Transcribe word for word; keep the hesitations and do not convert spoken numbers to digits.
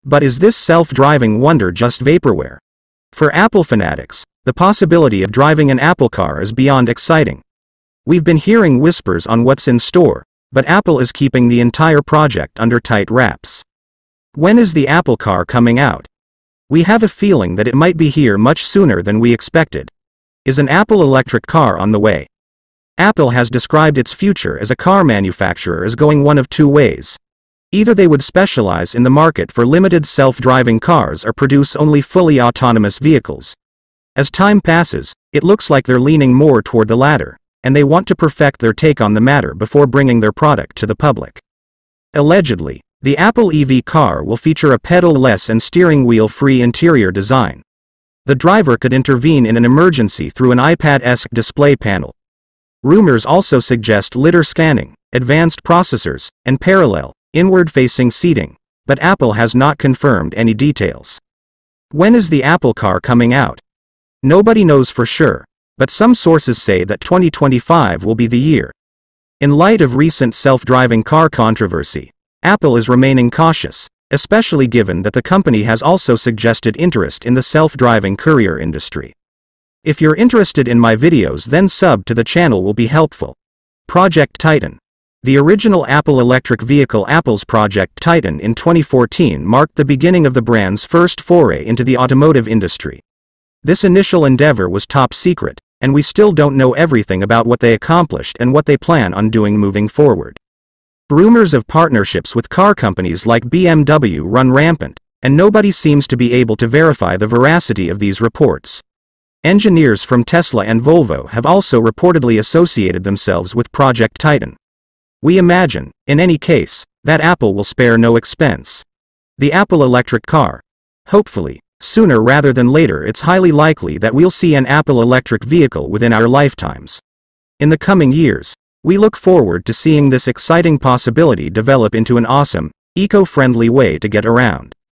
But is this self-driving wonder just vaporware? For Apple fanatics, the possibility of driving an Apple car is beyond exciting. We've been hearing whispers on what's in store, but Apple is keeping the entire project under tight wraps. When is the Apple car coming out? We have a feeling that it might be here much sooner than we expected. Is an Apple electric car on the way? Apple has described its future as a car manufacturer as going one of two ways. Either they would specialize in the market for limited self-driving cars or produce only fully autonomous vehicles. As time passes, it looks like they're leaning more toward the latter, and they want to perfect their take on the matter before bringing their product to the public. Allegedly, the Apple E V car will feature a pedal-less and steering wheel-free interior design. The driver could intervene in an emergency through an iPad-esque display panel. Rumors also suggest LiDAR scanning, advanced processors, and parallel, inward-facing seating, but Apple has not confirmed any details. When is the Apple car coming out? Nobody knows for sure, but some sources say that twenty twenty-five will be the year. In light of recent self-driving car controversy, Apple is remaining cautious, especially given that the company has also suggested interest in the self-driving courier industry. If you're interested in my videos, then sub to the channel will be helpful. Project Titan. The original Apple electric vehicle Apple's Project Titan in twenty fourteen marked the beginning of the brand's first foray into the automotive industry. This initial endeavor was top secret, and we still don't know everything about what they accomplished and what they plan on doing moving forward. Rumors of partnerships with car companies like B M W run rampant, and nobody seems to be able to verify the veracity of these reports. Engineers from Tesla and Volvo have also reportedly associated themselves with Project Titan. We imagine, in any case, that Apple will spare no expense. The Apple electric car. Hopefully, sooner rather than later, it's highly likely that we'll see an Apple electric vehicle within our lifetimes. In the coming years, we look forward to seeing this exciting possibility develop into an awesome, eco-friendly way to get around.